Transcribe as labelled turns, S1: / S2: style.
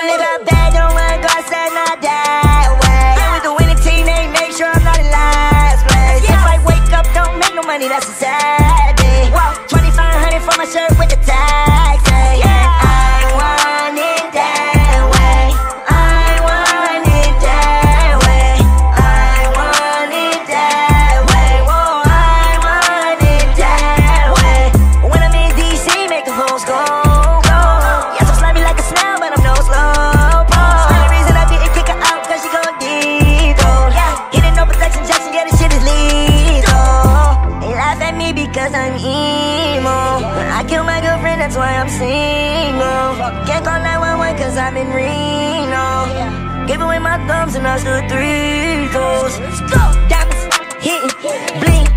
S1: live out bad, don't wanna go outside, not that way. Yeah, with the winning team, they make sure I'm not in last place. If I wake up, don't make no money, that's a sad day. 2,500 for my shirt with the tax. Yeah, I want it that way. I want it that way. I want it that way. Whoa, I want it that way. When I'm in DC, make the hoes go. Yes, I'm slimy like a snail, but I'm no slow pole. Only reason I didn't kick her out, cause she gon' deep though. Hitting no protection, Jackson, yeah, this shit is lethal. They laugh at me because I'm emo. I killed my girlfriend, that's why I'm single. Can't call 911 cause I'm in Reno. Gave away my thumbs and I stood 3 toes. Diamonds hitting, bling.